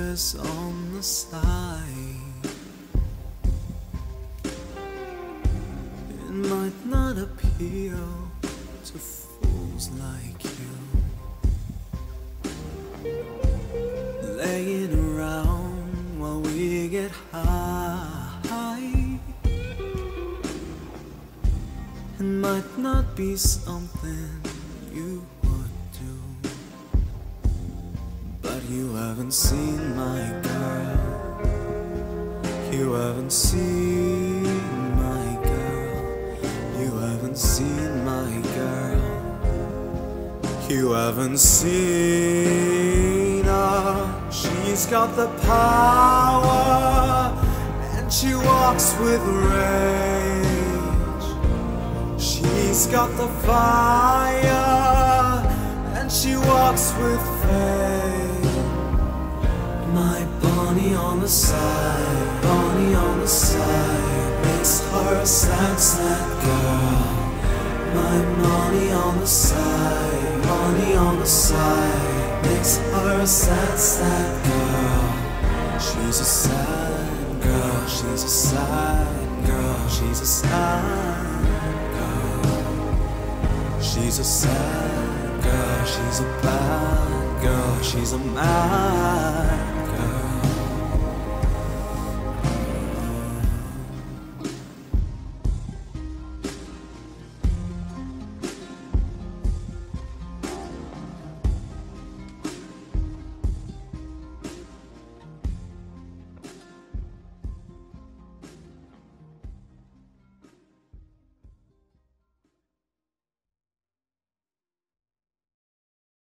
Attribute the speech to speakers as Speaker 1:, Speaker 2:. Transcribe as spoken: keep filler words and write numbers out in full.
Speaker 1: success on the side. It might not appeal to fools like you, laying around while we get high. It might not be something you would do, but you haven't seen my girl. You haven't seen my girl. You haven't seen my girl. You haven't seen her. She's got the power, and she walks with rage. She's got the fire, and she walks with faith. My Bonnie on the side, Bonnie on the side, makes her a sad, sad girl. My Bonnie on the side, Bonnie on the side, makes her a sad, sad girl. She's a sad girl, she's a sad girl, she's a sad girl. She's a sad girl, she's a bad girl, she's a mad girl.